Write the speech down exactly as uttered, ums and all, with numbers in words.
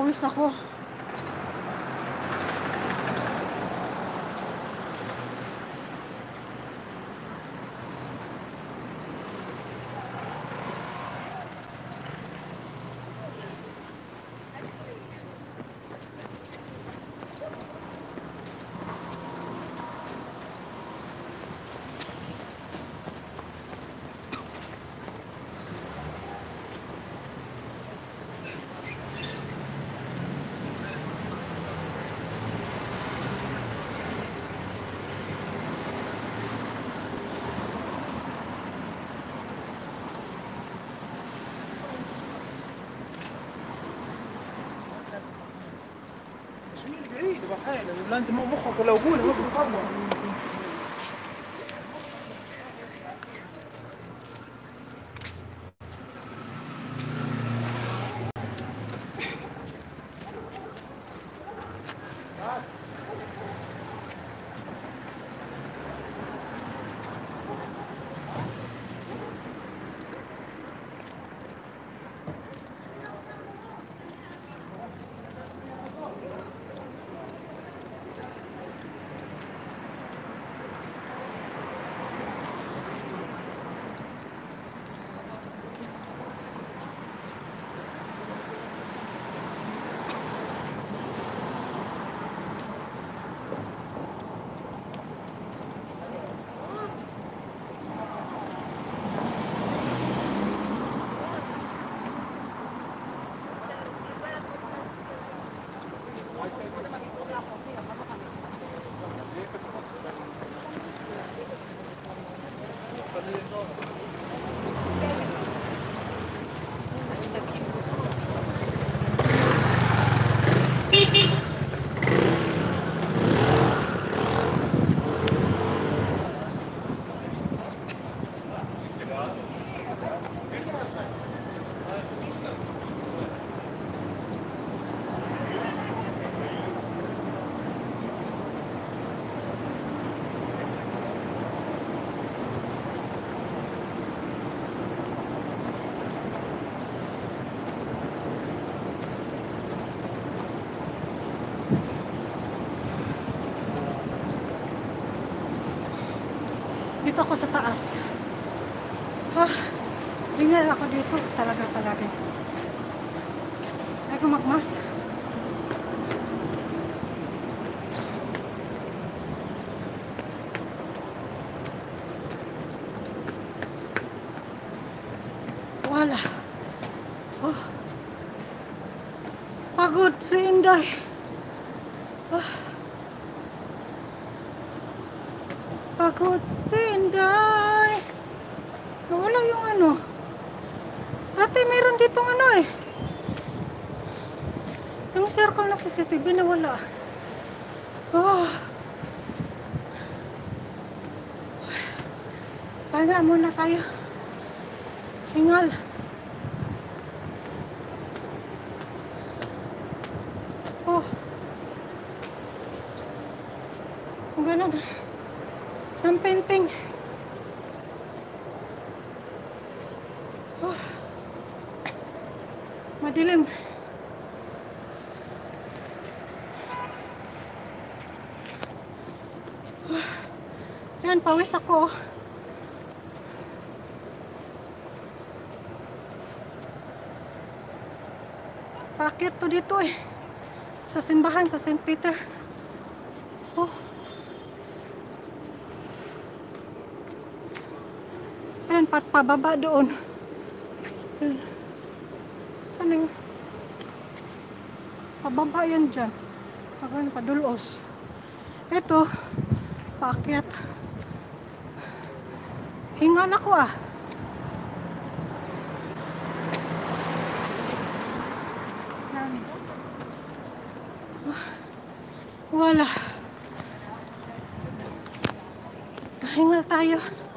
pawis ako. بعيد بحاله ولا انت مخك لو قول هو بيصور. Dito ako sa taas. Ha, ringal ako dito. Talaga talaga. Ay kumakmas. Wala. Oh. Pagod si Inday. Ah. Pagod si Inday. Nawala yung ano. Ate, meron ditong ano eh. Yung circle na C C T V nawala. Oh. Pahinga muna tayo. Hingal. Oh. Ang ganun. Ang painting. Oh. Madilim. Oh. Yan, pawis ako. Pakit to dito eh. Sa simbahan, sa Saint Peter. Oh. Ayan, pat pababa doon. Saan yung pababa yan dyan. Ayan, padulos. Ito, paakyat. Hingal ako ah. Ayan. Wala. Hingal tayo.